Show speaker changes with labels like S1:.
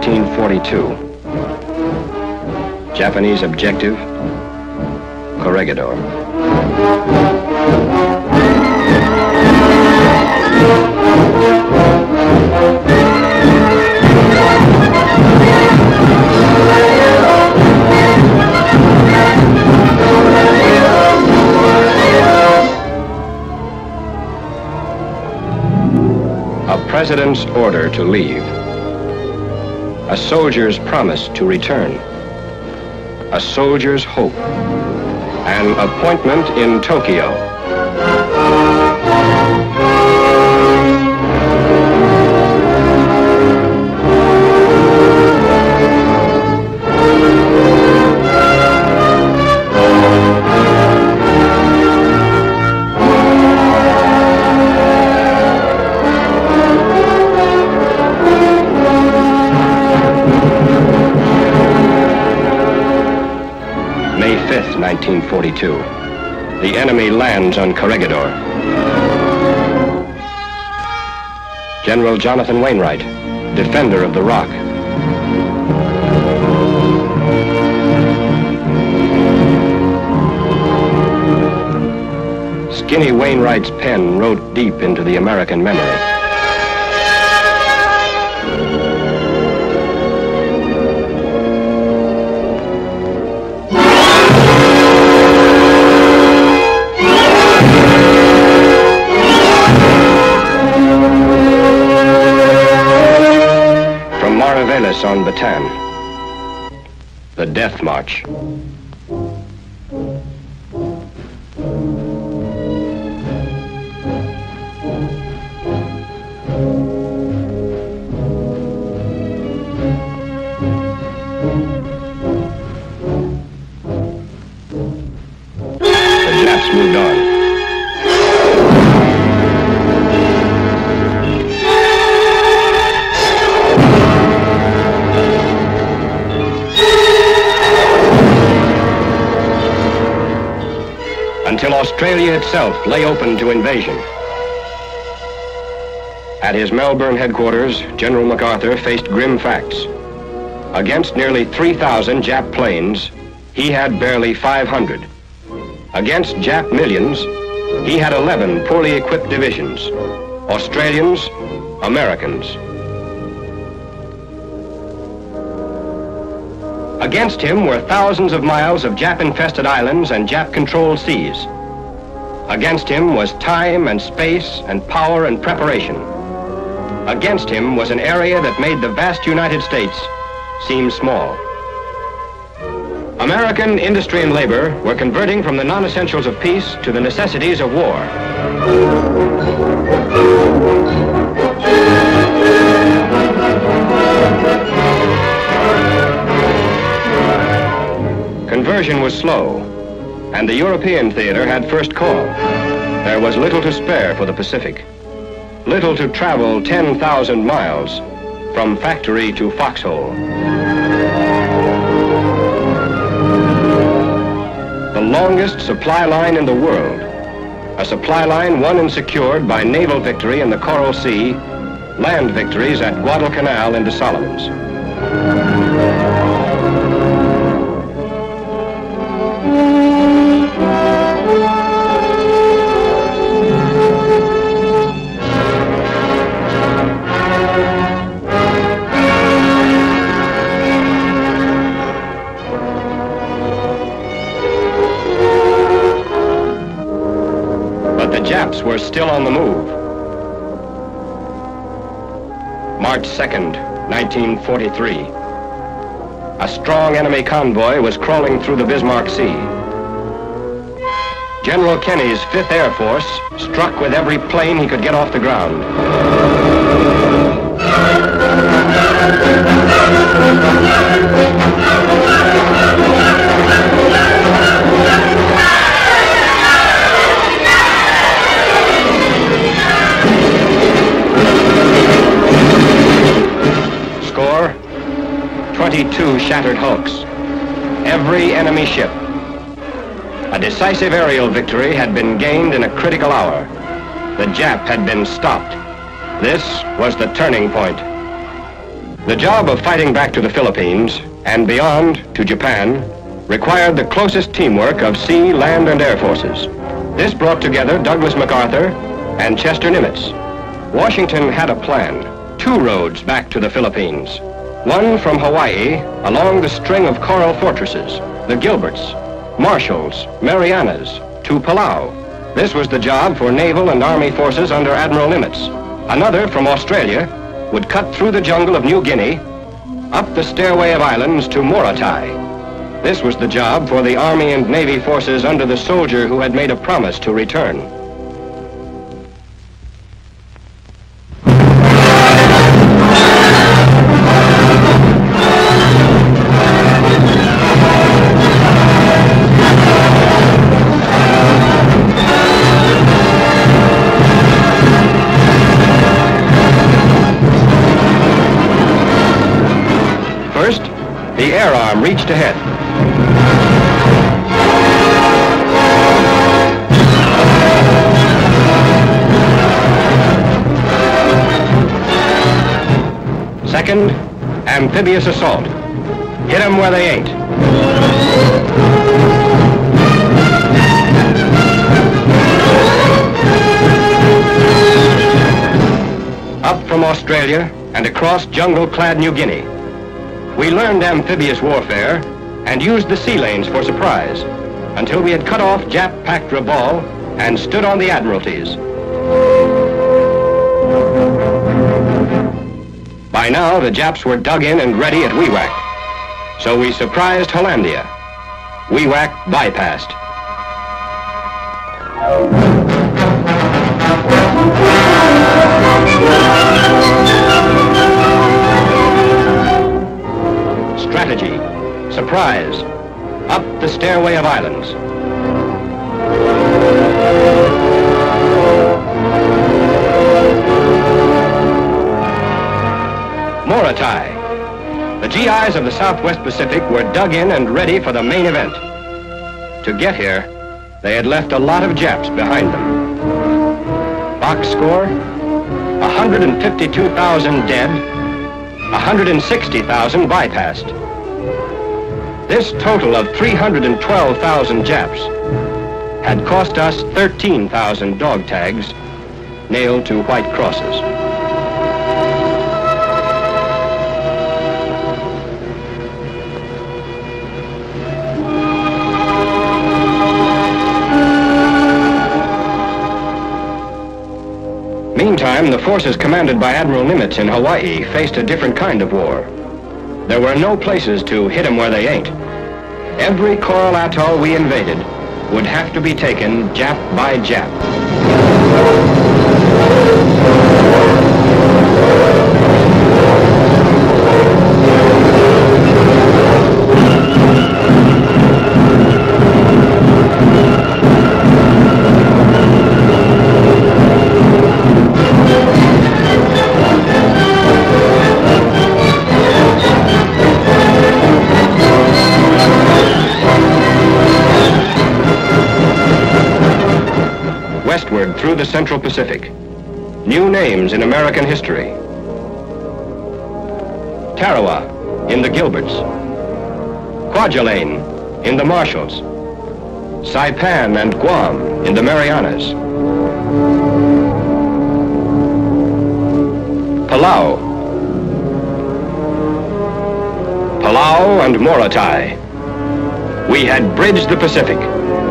S1: 1942. Japanese objective, Corregidor. A president's order to leave. A soldier's promise to return. A soldier's hope. An appointment in Tokyo. May 5th, 1942. The enemy lands on Corregidor. General Jonathan Wainwright, defender of the Rock. Skinny Wainwright's pen wrote deep into the American memory. On Bataan, the Death March. The Japs moved on. Until Australia itself lay open to invasion. At his Melbourne headquarters, General MacArthur faced grim facts. Against nearly 3,000 Jap planes, he had barely 500. Against Jap millions, he had 11 poorly equipped divisions. Australians, Americans. Against him were thousands of miles of Jap-infested islands and Jap-controlled seas. Against him was time and space and power and preparation. Against him was an area that made the vast United States seem small. American industry and labor were converting from the non-essentials of peace to the necessities of war. Conversion was slow, and the European theater had first call. There was little to spare for the Pacific, little to travel 10,000 miles from factory to foxhole. The longest supply line in the world, a supply line won and secured by naval victory in the Coral Sea, land victories at Guadalcanal and the Solomons. Japs were still on the move. March 2nd, 1943. A strong enemy convoy was crawling through the Bismarck Sea. General Kenny's 5th Air Force struck with every plane he could get off the ground. Score, 22 shattered hulks. Every enemy ship. A decisive aerial victory had been gained in a critical hour. The Jap had been stopped. This was the turning point. The job of fighting back to the Philippines and beyond to Japan required the closest teamwork of sea, land, and air forces. This brought together Douglas MacArthur and Chester Nimitz. Washington had a plan, 2 roads back to the Philippines. One from Hawaii along the string of coral fortresses, the Gilberts, Marshalls, Marianas, to Palau. This was the job for naval and army forces under Admiral Nimitz. Another from Australia would cut through the jungle of New Guinea, up the stairway of islands to Morotai. This was the job for the Army and Navy forces under the soldier who had made a promise to return. First, the air arm reached ahead. Second, amphibious assault. Hit them where they ain't. Up from Australia and across jungle-clad New Guinea. We learned amphibious warfare and used the sea lanes for surprise until we had cut off Jap-packed Rabaul and stood on the Admiralties. By now, the Japs were dug in and ready at Wewak, so we surprised Hollandia. Wewak bypassed. Strategy, surprise, up the stairway of islands. Morotai. The GIs of the Southwest Pacific were dug in and ready for the main event. To get here, they had left a lot of Japs behind them. Box score, 152,000 dead, 160,000 bypassed. This total of 312,000 Japs had cost us 13,000 dog tags nailed to white crosses. Meantime, the forces commanded by Admiral Nimitz in Hawaii faced a different kind of war. There were no places to hit them where they ain't. Every coral atoll we invaded would have to be taken Jap by Jap. Westward through the Central Pacific. New names in American history. Tarawa in the Gilberts. Kwajalein in the Marshalls. Saipan and Guam in the Marianas. Palau. Palau and Morotai. We had bridged the Pacific.